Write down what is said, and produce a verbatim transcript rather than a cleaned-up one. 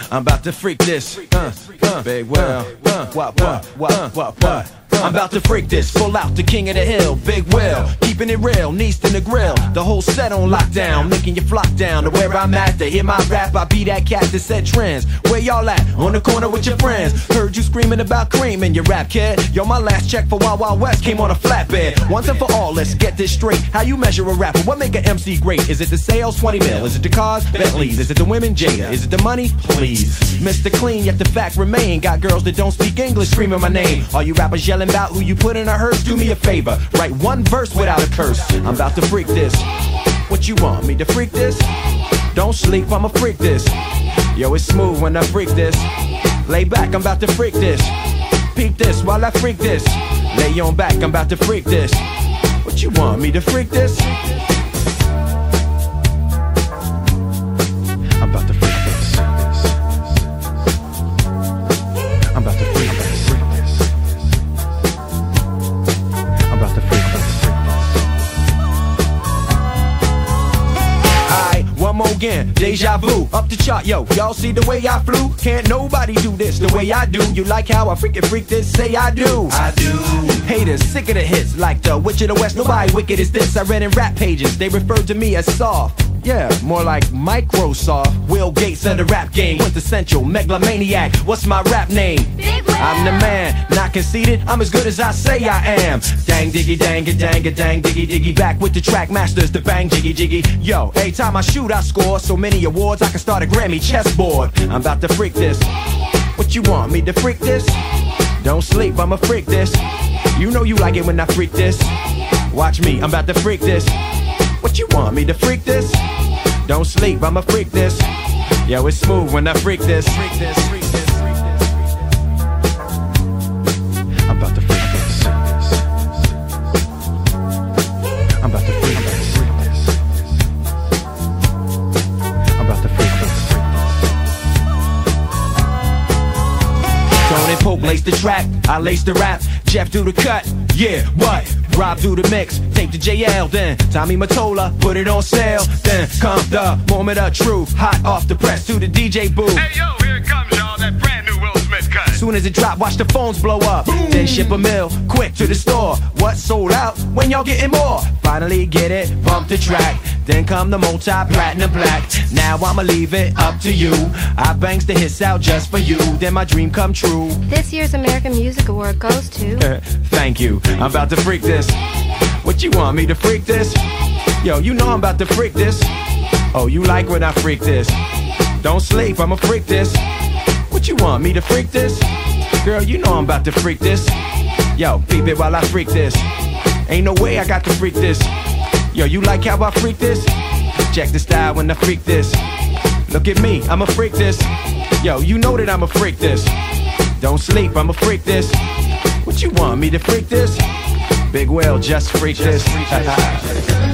I'm about to freak this. Uh, uh, big well. Uh, what, what, what, what, what? I'm about to freak this, full out the king of the hill, Big Will, keeping it real, Neast in the grill, the whole set on lockdown, making you flock down to where I'm at, to hear my rap, I be that cat that set trends, where y'all at, on the corner with your friends, heard you screaming about cream in your rap kid, yo my last check for Wild Wild West came on a flatbed, once and for all, let's get this straight, how you measure a rapper, what make an M C great, is it the sales, twenty mil, is it the cars, Bentleys, is it the women, Jada, is it the money, please, Mister Clean, yet the fact remain, got girls that don't speak English screaming my name, all you rappers yelling about who you put in a hearse, do me a favor, write one verse without a curse. I'm about to freak this. What you want me to freak this? Don't sleep, I'ma freak this. Yo, it's smooth when I freak this. Lay back, I'm about to freak this. Peep this while I freak this. Lay on back, I'm about to freak this. What you want me to freak this? I'm about to freak this. I'm about to freak this. One more again, deja vu, up the chart, yo. Y'all see the way I flew? Can't nobody do this the way I do. You like how I freaking freak this? Say I do. I do. Haters sick of the hits, like the Witch of the West. Nobody wicked as this. I read in rap pages, they referred to me as soft. Yeah, more like Microsoft. Will Gates of the rap game, quintessential megalomaniac. What's my rap name? Big Will. I'm the man, not conceited. I'm as good as I say I am. Dang diggy dang it dang it dang diggy diggy. Back with the track masters, the bang jiggy jiggy. Yo, every time I shoot I score so many awards I can start a Grammy chessboard. I'm about to freak this. What you want me to freak this? Don't sleep, I'ma freak this. You know you like it when I freak this. Watch me, I'm about to freak this. What you want me to freak this? Don't sleep, I'ma freak this. Yo, it's smooth when I freak this. Freak this, freak this, freak this. I'm about to freak this. I'm about to freak this. I'm about to freak this. Tony Pope lace the track, I lace the rap. Jeff do the cut, yeah, what? Rob do the mix, tape to J L, then Tommy Mottola, put it on sale. Then come the moment of truth, hot off the press to the D J booth. Hey yo, here it comes y'all, that brand new Will Smith cut. Soon as it drop, watch the phones blow up. Boom. Then ship a mill, quick to the store. What sold out, when y'all getting more? Finally get it, bump the track. Then come the multi-platinum black. Now I'ma leave it up to you. I bangs the hits out just for you. Then my dream come true. This year's American Music Award goes to Thank you, I'm about to freak this. What you want me to freak this? Yo, you know I'm about to freak this. Oh, you like when I freak this? Don't sleep, I'ma freak this. What you want me to freak this? Girl, you know I'm about to freak this. Yo, peep it while I freak this. Ain't no way I got to freak this. Yo, you like how I freak this? Check the style when I freak this. Look at me, I'ma freak this. Yo, you know that I'ma freak this. Don't sleep, I'ma freak this. What you want me to freak this? Big Will, just freak this.